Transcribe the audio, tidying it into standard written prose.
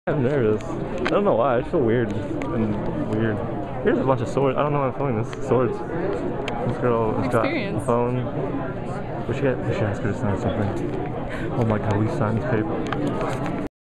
I'm nervous. I don't know why. I feel weird and weird. Here's a bunch of swords. I don't know why I'm filming this. Swords. This girl has got a phone. We should ask her to sign something. Oh my god, we signed this paper.